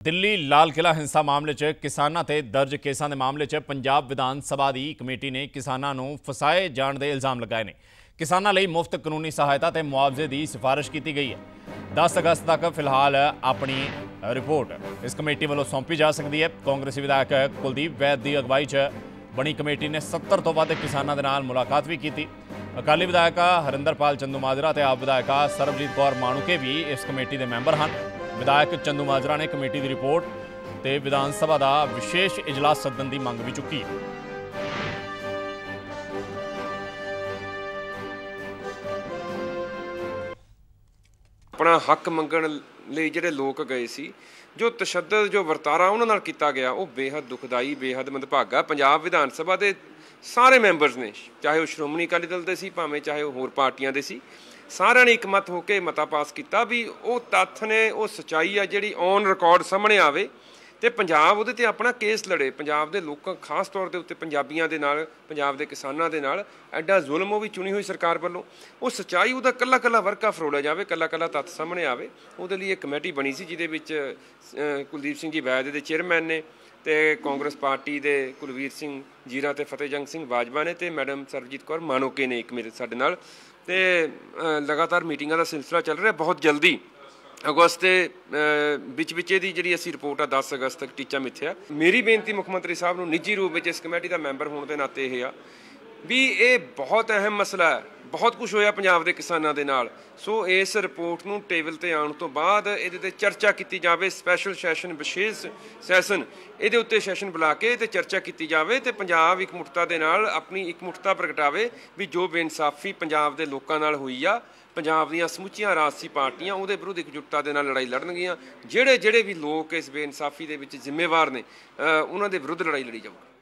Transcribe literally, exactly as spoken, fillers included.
दिल्ली लाल किला हिंसा मामले च किसानां ते दर्ज केसां दे मामले च पंजाब विधान सभा की कमेटी ने किसानां नूं फसाए जाण दे इल्जाम लगाए ने। किसानां लई मुफ्त कानूनी सहायता ते मुआवजे की सिफारिश की गई है। दस अगस्त तक फिलहाल अपनी रिपोर्ट इस कमेटी वालों सौंपी जा सकती है। कांग्रेसी विधायक कुलदीप वैद की अगवाई च बनी कमेटी ने सत्तर तो वध किसानां दे नाल मुलाकात भी की। अकाली विधायक हरिंदरपाल चंदूमाजरा ते आप विधायक सरबजीत कौर माणूके भी इस कमेटी के मैंबर हैं। विधायक चंदूमाजरा ने कमेटी की रिपोर्ट ते विधान सभा का विशेष इजलास सदन की मंग भी चुकी है। अपना हक मंगण लई जिहड़े लोक गए सी, जो तशद्दद जो वरतारा उन्हां नाल कीता गया वो बेहद दुखदाई बेहद मंदभागा। पंजाब विधान सभा के सारे मैंबरस ने, चाहे वो श्रोमणी अकाली दल दे सी भावें चाहे वो होर पार्टियां दे सी, सारिਆਂ ने एक मत होकर मता पास किया भी वो तत्थ ने वो सच्चाई आ जिहड़ी ऑन रिकॉर्ड सामने आवे ते पंजाब उहदे ते अपना केस लड़े। पंजाब दे लोकां खास तौर ते उत्ते पंजाबियां दे नाल पंजाब दे किसानां दे नाल एडा जुल्म वो भी चुनी हुई सरकार वालों वो सच्चाई उहदा कल्ला कल्ला वर्का फरोलिया जाए, कल्ला कल्ला तत्थ सामने आवे। उहदे लई एक कमेटी बनी सी जिहदे विच कुलदीप सिंह जी वैद दे चेयरमैन ने ते कांग्रेस पार्टी दे कुलवीर सिंह जीरा ते फतेहजंग सिंह बाजवा ने ते मैडम सरबजीत कौर माणूके ने एक मेरे साडे नाल ते लगातार मीटिंगां दा सिलसिला चल रहा। बहुत जल्दी अगस्त के बिच बिचे दी जिहड़ी असीं रिपोर्ट आ दस अगस्त तक टीचा मिथ्या। मेरी बेनती मुख्यमंत्री साहब नूं निजी रूप में इस कमेटी का मैंबर होने के नाते यह आ भी ये बहुत अहम मसला है। बहुत कुछ होया पंजाब के किसानों के नाल, सो इस रिपोर्ट नूं टेबल ते आउण तो बाद इहदे ते चर्चा की जाए। स्पैशल सैशन विशेष सैशन इहदे उत्ते सैशन बुला के ते चर्चा की जाए ते पंजाब एकमुठता दे नाल अपनी एकमुठता प्रगटावे भी जो बेइंसाफी पंजाब के लोगों नाल हुई आ, पंजाब दीआं समुचियां राजसी पार्टियां उहदे विरुद्ध एकजुटता दे नाल लड़ाई लड़नगियां। जिहड़े जिहड़े भी लोग इस बेइंसाफी दे विच जिम्मेवार ने उन्हां दे विरुद्ध लड़ाई लड़ी जाऊगी।